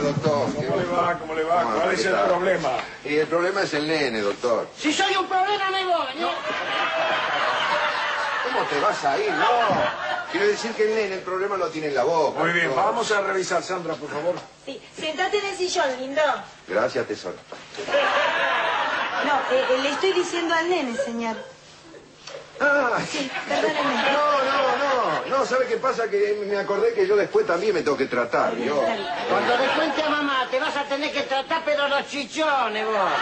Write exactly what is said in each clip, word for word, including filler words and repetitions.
va, doctor? ¿Cómo le va? ¿Cómo le va? ¿Cuál es el problema? Y el problema es el nene, doctor. Si soy un problema, me voy, ¿no? ¿Cómo te vas a ir? No. Quiero decir que el nene el problema lo tiene en la boca. Muy bien, doctor. vamos a revisar, Sandra, por favor. Sí, sentate en el sillón, lindo. Gracias, tesoro. No, eh, le estoy diciendo al nene, señor. Ah, Sí, perdóneme. No, no, no. No, ¿sabe qué pasa? Que me acordé que yo después también me tengo que tratar, yo. Cuando le cuente a mamá, te vas a tener que tratar, pero los chichones, vos.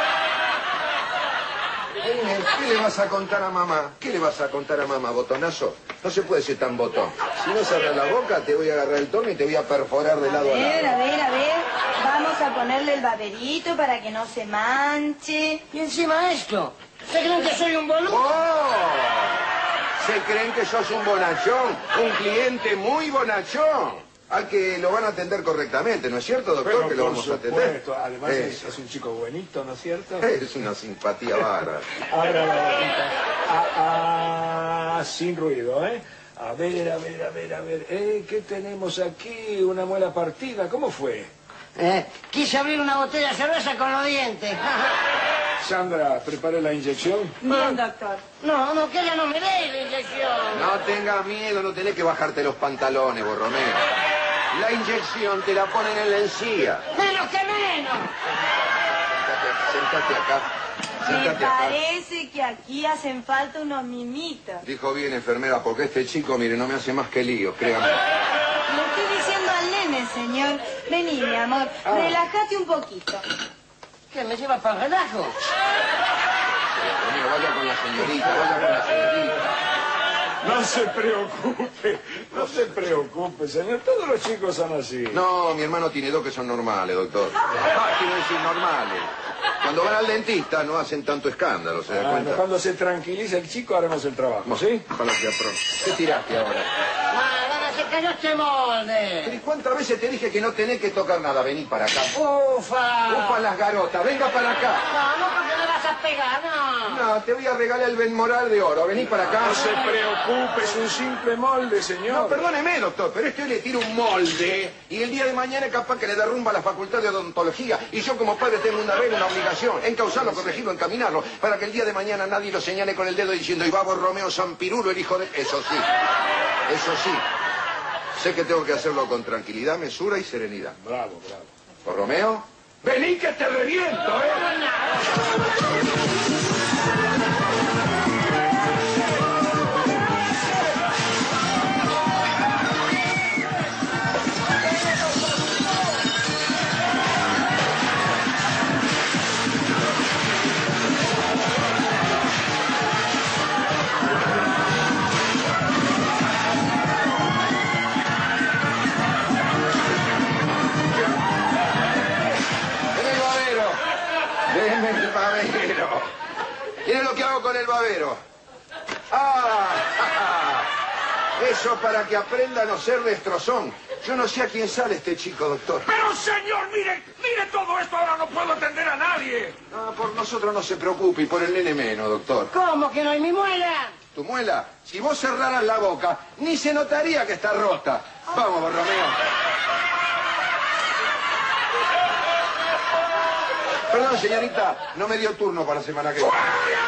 Nene, ¿qué le vas a contar a mamá? ¿Qué le vas a contar a mamá, botonazo? No se puede ser tan botón. Si no cerras la boca, te voy a agarrar el tono y te voy a perforar de lado a A ver, lado. a ver, a ver. Vamos a ponerle el baberito para que no se manche. Y encima esto, ¿se creen que soy un boludo? ¡Oh! ¿Se creen que sos un bonachón? Un cliente muy bonachón. Al que lo van a atender correctamente, ¿no es cierto, doctor? Bueno, que lo por vamos a atender. supuesto. Además, es, Eso. es un chico bonito, ¿no es cierto? Es una simpatía bárbara. Abra la boquita. Ah, ah, sin ruido, ¿eh? A ver, a ver, a ver, a ver. Eh, ¿qué tenemos aquí? Una muela partida. ¿Cómo fue? Eh, quise abrir una botella de cerveza con los dientes. Sandra, ¿prepare la inyección? Bien, doctor. No, no, que ella no me dé la inyección. No tengas miedo, no tenés que bajarte los pantalones, Borromeo. La inyección te la ponen en la encía. Menos que menos. Sentate acá. Me Sentate acá. parece que aquí hacen falta unos mimitos. Dijo bien, enfermera, porque este chico, mire, no me hace más que líos, créame. Le estoy diciendo al nene, señor. Vení, mi amor, relájate un poquito. ¿Qué, me lleva para el relajo? Borromeo, vaya con la señorita, vaya con la señorita. No se preocupe, no se preocupe, señor. Todos los chicos son así. No, mi hermano tiene dos que son normales, doctor. Ah, quiero decir normales. Cuando van al dentista no hacen tanto escándalo, ¿se da Bueno, cuenta? cuando se tranquiliza el chico, haremos el trabajo, ¿sí? Ojalá sea pronto. ¿Qué tiraste ahora? Ah, van a hacer que no te molde. Pero ¿y cuántas veces te dije que no tenés que tocar nada? Vení para acá. Ufa. Upa las garotas, venga para acá. No, no, porque me vas a pegar, no. No, te voy a regalar el Benmoral de oro. Vení para acá. No se preocupe, es un simple molde, señor. No, perdóneme, doctor, pero es que hoy le tiro un molde y el día de mañana es capaz que le derrumba la facultad de odontología y yo como padre tengo una vez una obligación, encauzarlo, corregirlo, encaminarlo, para que el día de mañana nadie lo señale con el dedo diciendo, y va Borromeo Sampirulo, el hijo de... Eso sí, eso sí. Sé que tengo que hacerlo con tranquilidad, mesura y serenidad. Bravo, bravo. ¿Borromeo? ¡Vení que te reviento, eh! Déjeme el babero. Miren lo que hago con el babero. ¡Ah! Eso para que aprenda a no ser destrozón. Yo no sé a quién sale este chico, doctor. Pero, señor, mire, mire todo esto, ahora no puedo atender a nadie. No, por nosotros no se preocupe y por el nene menos, doctor. ¿Cómo que no hay mi muela? Tu muela, si vos cerraras la boca, ni se notaría que está rota. Vamos, Borromeo. Perdón, señorita, no me dio turno para la semana que viene.